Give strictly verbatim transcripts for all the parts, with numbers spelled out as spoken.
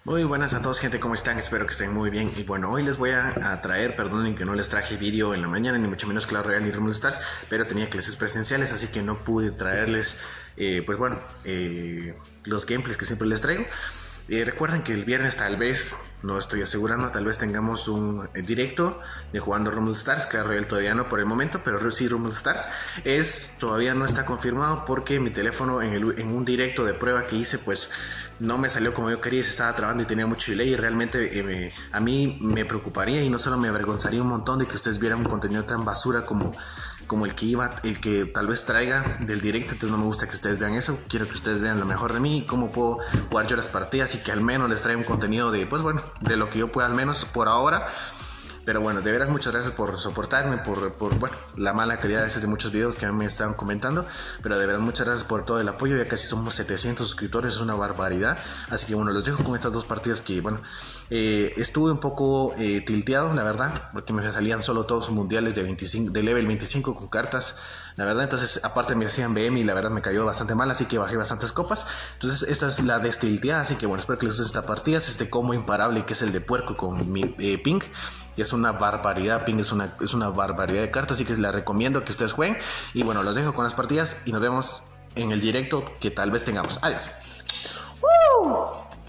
Muy buenas a todos, gente, ¿cómo están? Espero que estén muy bien. Y bueno, hoy les voy a, a traer, perdonen que no les traje vídeo en la mañana, ni mucho menos Clash Royale ni Rumble Stars, pero tenía clases presenciales, así que no pude traerles, eh, pues bueno, eh, los gameplays que siempre les traigo. Eh, recuerden que el viernes tal vez, no estoy asegurando, tal vez tengamos un eh, directo de jugando Rumble Stars. Clash Royale todavía no por el momento, pero sí Rumble Stars. Es, todavía no está confirmado porque mi teléfono en, el, en un directo de prueba que hice, pues no me salió como yo quería, se estaba trabando y tenía mucho delay. Y realmente eh, me, a mí me preocuparía y no solo me avergonzaría un montón de que ustedes vieran un contenido tan basura como... como el que iba, el que tal vez traiga del directo. Entonces no me gusta que ustedes vean eso. Quiero que ustedes vean lo mejor de mí y cómo puedo jugar yo las partidas y que al menos les traiga un contenido de, pues bueno, de lo que yo pueda al menos por ahora. Pero bueno, de veras muchas gracias por soportarme, por, por bueno, la mala calidad a veces de muchos videos que a mí me están comentando. Pero de veras muchas gracias por todo el apoyo. Ya casi somos setecientos suscriptores, es una barbaridad. Así que bueno, los dejo con estas dos partidas que bueno, eh, estuve un poco eh, tilteado, la verdad, porque me salían solo todos mundiales de, veinticinco, de level veinticinco con cartas, la verdad. Entonces aparte me hacían B M y la verdad me cayó bastante mal, así que bajé bastantes copas. Entonces esta es la destilteada, así que bueno, espero que les guste esta partida. Es este combo imparable que es el de puerco con mi eh, ping, que es una barbaridad. Ping es una, es una barbaridad de cartas, así que les recomiendo que ustedes jueguen. Y bueno, los dejo con las partidas y nos vemos en el directo que tal vez tengamos. Adiós. ¡Woo!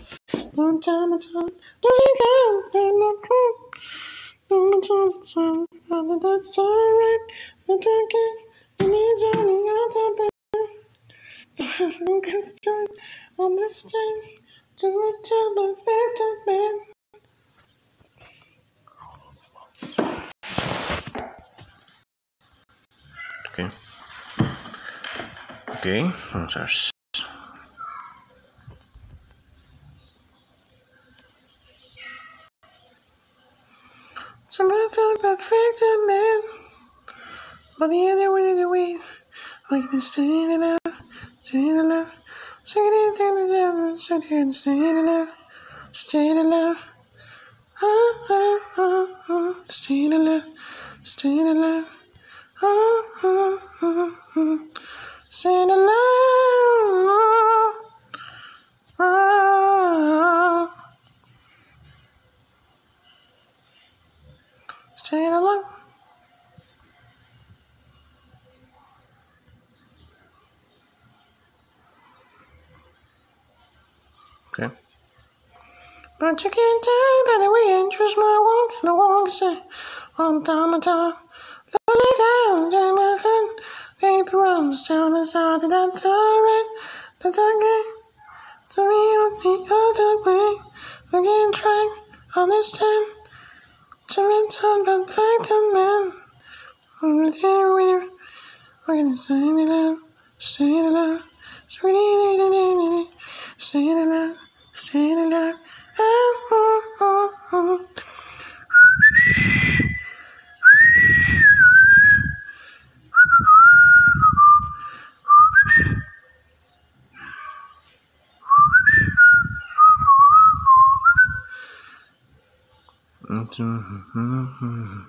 Okay. Okay, vamos a ver. Somebody felt perfect man, but the other way the way I can stand it up, stand it up, sing it in the devil, sit here and stand it up, stand it up, ah ah ah ah, stand it up, stand it up, ah ah ah ah, stand it up, ah ah. Stay alone. Okay. But you can't tell by the way I choose my walk and I walk say on time and time. Lay down, take my friend, paper rounds, tell me something that's alright, that's okay. To me on the other way, we can try understand. To me, I'm not like a man. I'm there with you. We're gonna sing it out, sing it out, sing it out, sing it out, sing it out. Oh, oh, oh, oh. Mm-hmm.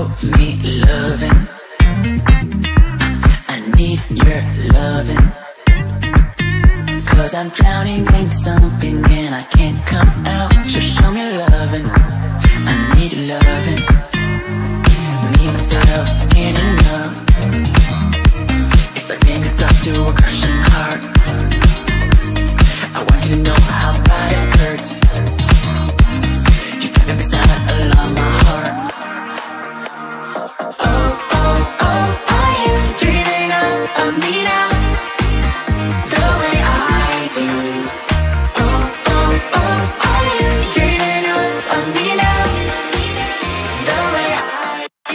show me loving. I need your loving, 'cause I'm drowning in something and I can't come out. So show me loving, I need your loving. Me, myself, ain't enough. It's like being a dog to a crushing heart. I want you to know how bad it hurts. You got me beside along my heart. Oh, oh, oh, are you dreaming of, of me now? The way I do. Oh, oh, oh, are you dreaming of, of me now? The way I do.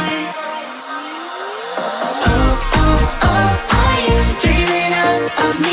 Of me.